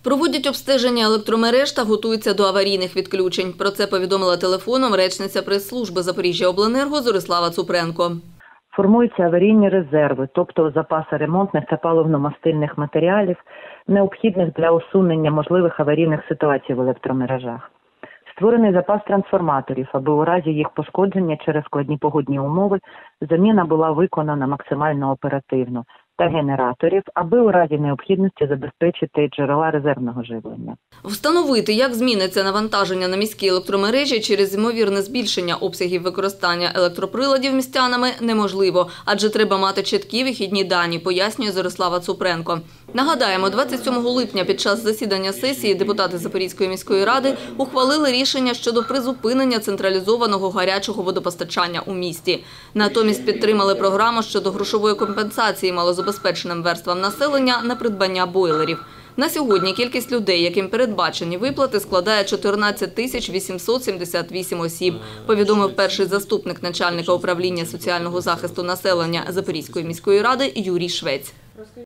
Проводять обстеження електромереж та готуються до аварійних відключень. Про це повідомила телефоном речниця прес-служби Запоріжжяобленерго Зорислава Цупренко. Формуються аварійні резерви, тобто запаси ремонтних та паливно-мастильних матеріалів, необхідних для усунення можливих аварійних ситуацій в електромережах. Створений запас трансформаторів, аби у разі їх пошкодження через складні погодні умови заміна була виконана максимально оперативно, та генераторів, аби у разі необхідності забезпечити джерела резервного живлення. Встановити, як зміниться навантаження на міські електромережі через ймовірне збільшення обсягів використання електроприладів містянами неможливо, адже треба мати чіткі вихідні дані, пояснює Зорислава Цупренко. Нагадаємо, 27 липня під час засідання сесії депутати Запорізької міської ради ухвалили рішення щодо призупинення централізованого гарячого водопостачання у місті. Натомість підтримали програму щодо грошової компенсації малозабезпеченим верствам населення на придбання бойлерів. На сьогодні кількість людей, яким передбачені виплати, складає 14 878 осіб, повідомив перший заступник начальника управління соціального захисту населення Запорізької міської ради Юрій Швець.